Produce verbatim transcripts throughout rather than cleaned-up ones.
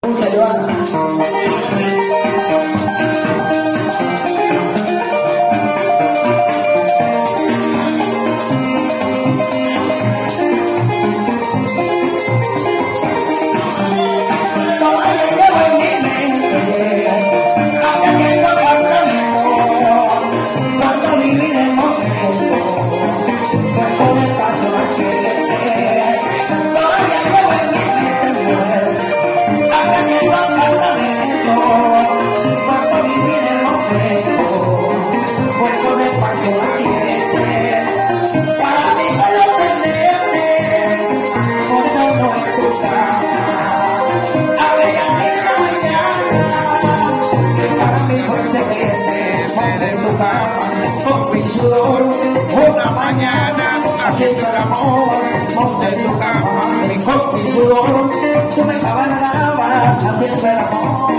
Con mi sudor, una mañana haciendo el amor, monte en tu cama, con mi sudor, tú me cabalgabas haciendo el amor.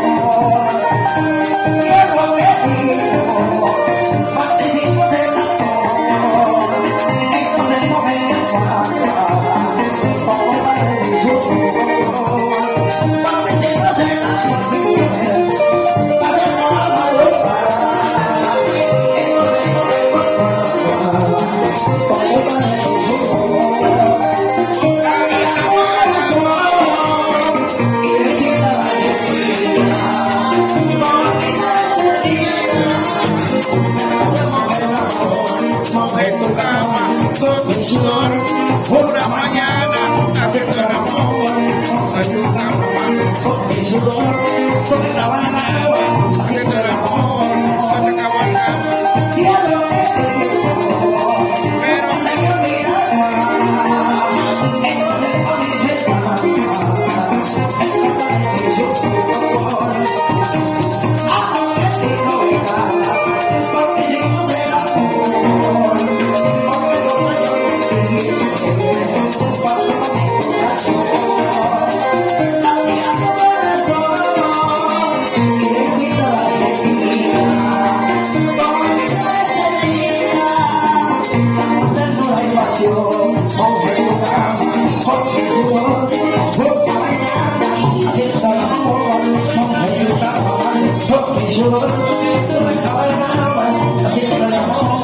Quiero que digo, participo del amor, entonces no me llamas, como para mi sudor, participo del amor. Una mañana haciendo el amor, con mi sudor, con mi cabalgaba, haciendo el amor, con mi cabalgaba. Quiero que te digo, pero me olvidaba, entonces con mi sudor, porque si no te la amor, porque cuando yo te quise, paso con mi corazón, la tía tu corazón, y le quita la alegría, como olvidar ese día, contento la invasión, sobre tu cama, con mi sudor, por la mañana, haciendo el amor, sobre tu cama, con mi sudor, tú me cabalgabas, haciendo el amor.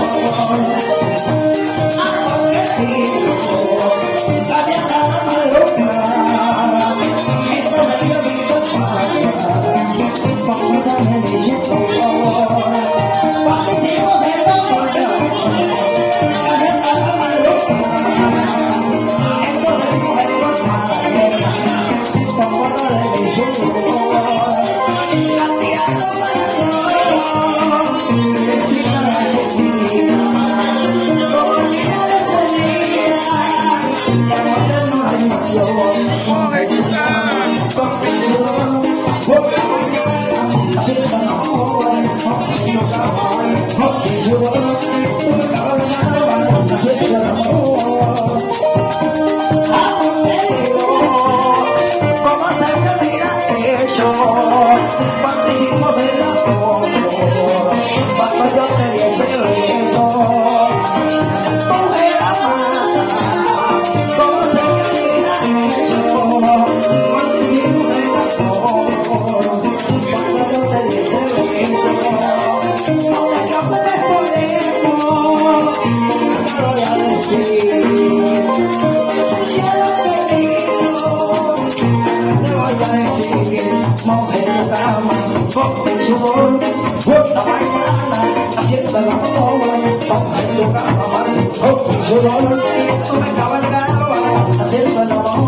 Participos del amor, cuando yo te di ese beso, mujer amada, ¿cómo se me olvida eso? Participos del amor, cuando yo te di ese beso, no te cases por eso, no te voy a decir, quiero querido, no te voy a decir, mujer de cama, con mi sudor, una mañana, haciendo el amor, con tu cama, con mi sudor, tú me cabalgabas, haciendo el amor.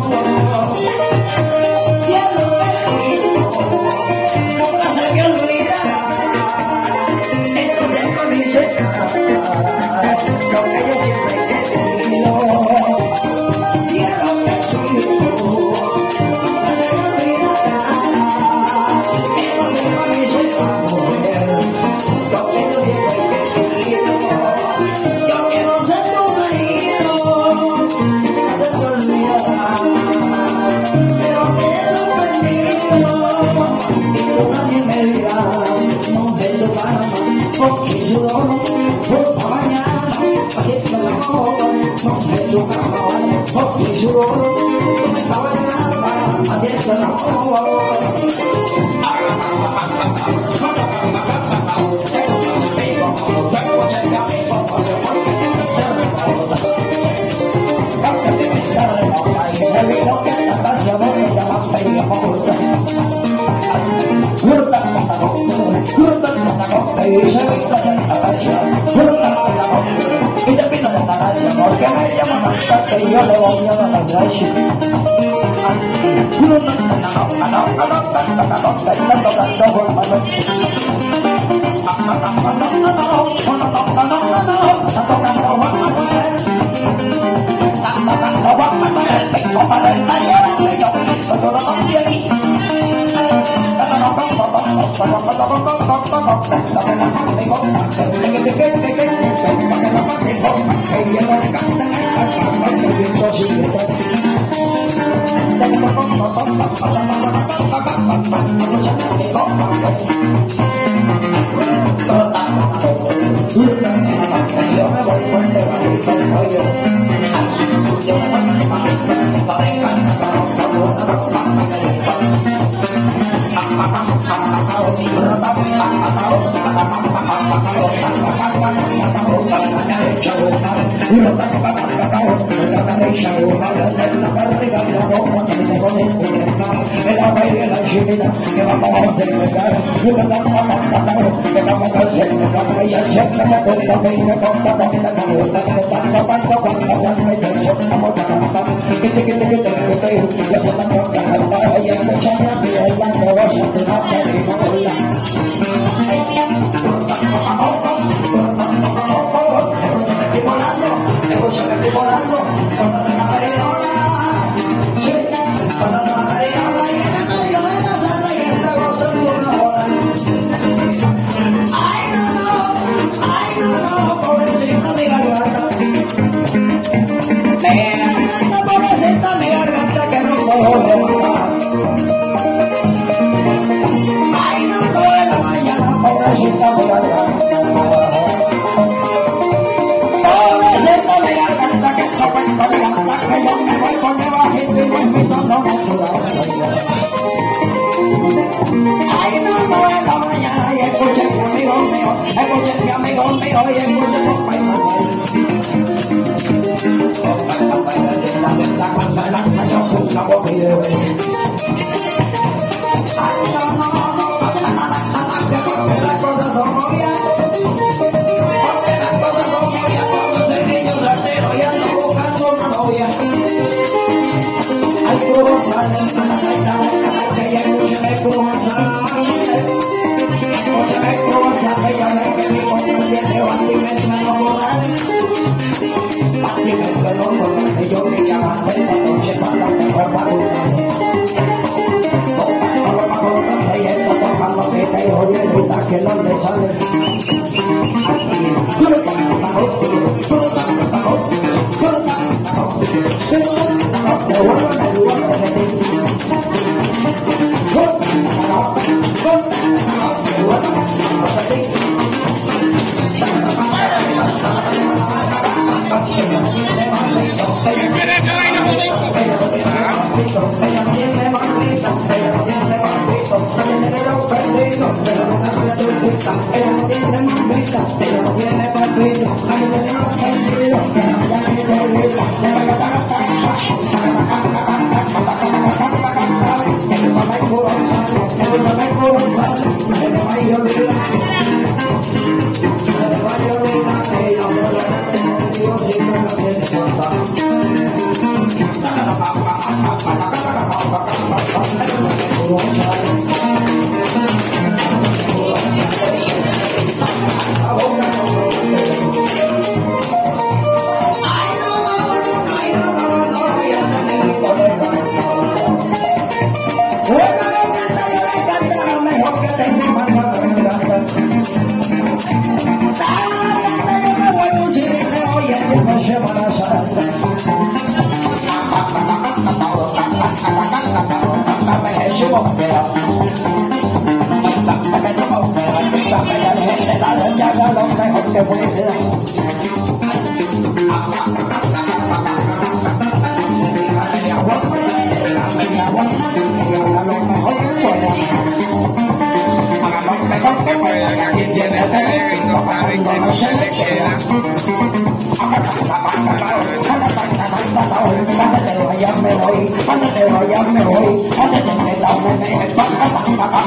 Quiero que nunca se me olvidará, entonces con mi seca, lo que yo siempre he querido. Quiero que nunca se me olvidará, entonces con mi seca, lo que yo siempre he querido. Yo quiero ser tu marido, no se te olvidará, pero quedo perdido, y tú nadie me dirá, mujer de cama, con mi sudor, por la mañana, haciendo el amor, mujer de cama, con mi sudor, tú me cabalgabas, haciendo el amor. Bueno, no se me queda. Cuando te vayas me voy, cuando te vayas me voy, cuando te metas me metes, cuando te metas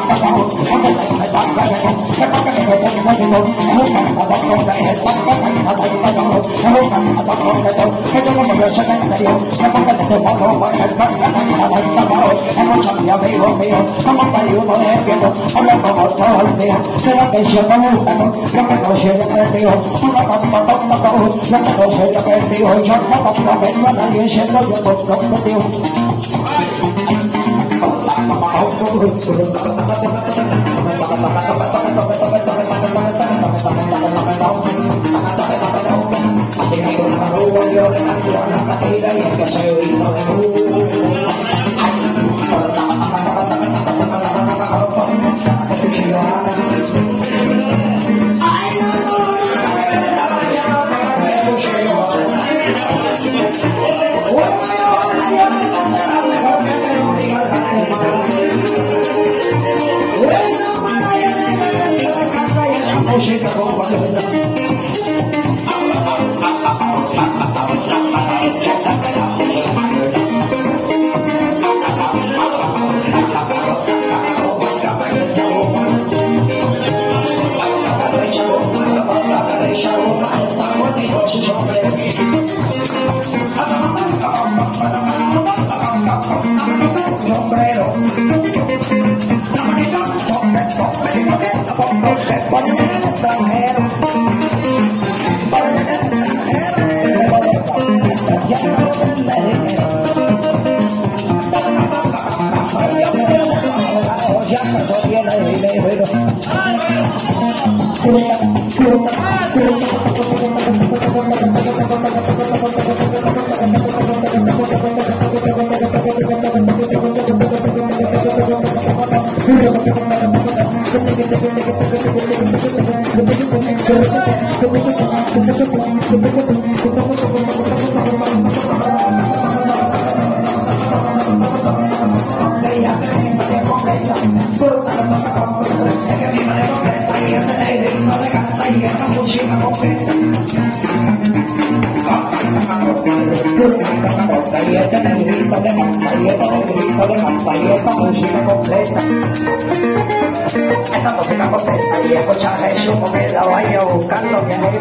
esta música completa y escuchar Jesús porque la vaya buscando que hay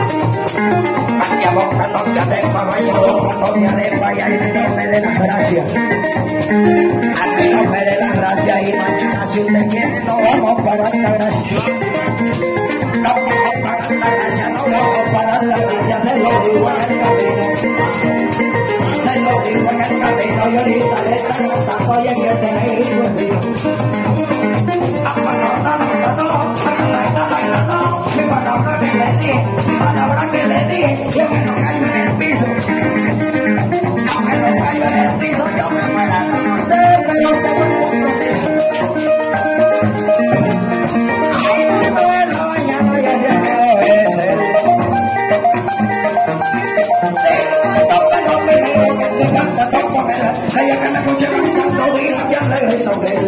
vaya buscando que hay vaya buscando que hay vaya y no me dé las gracias a mí no me dé las gracias y mañana si usted quiere no vamos para esta gracia no vamos para esta gracia no vamos para esta gracia se lo digo en el camino se lo digo en el camino y ahorita le está contando y en este negrito es mío mi palabra que le di, mi palabra que le di, yo me lo caigo en el piso, yo me lo caigo en el piso, yo me muera no sé, pero tengo un punto de ay, no me duele la mañana y el día me obedece toca los peligros que te canta por comer, ella que me escuche cantando y la que alegre sobre él.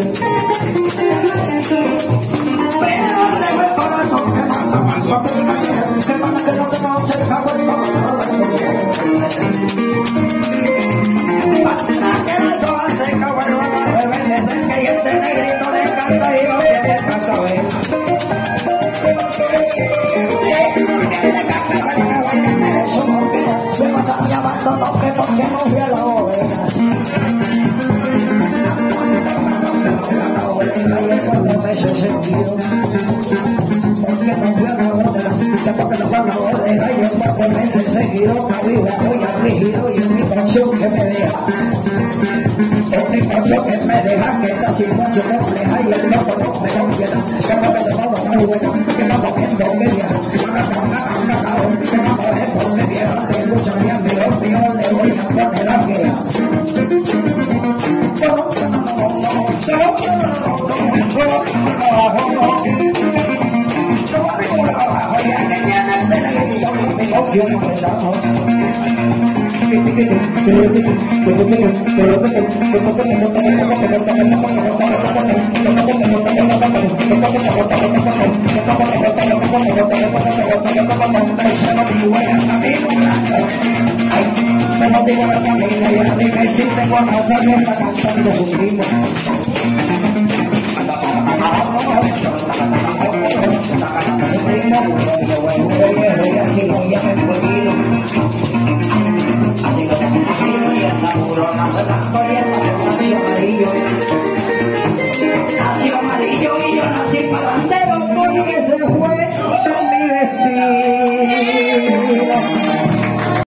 Seguido, cabida, voy afligido y es mi pasión que me deja. Es mi pasión que me deja que esta situación compleja y el loco no me confiera. Que no me tomaba muy bueno, que no comiendo que vieja. Que no me dejo que vieja. Que escucha mi amigo mío, le voy a poner la guía. Yo no me Ay,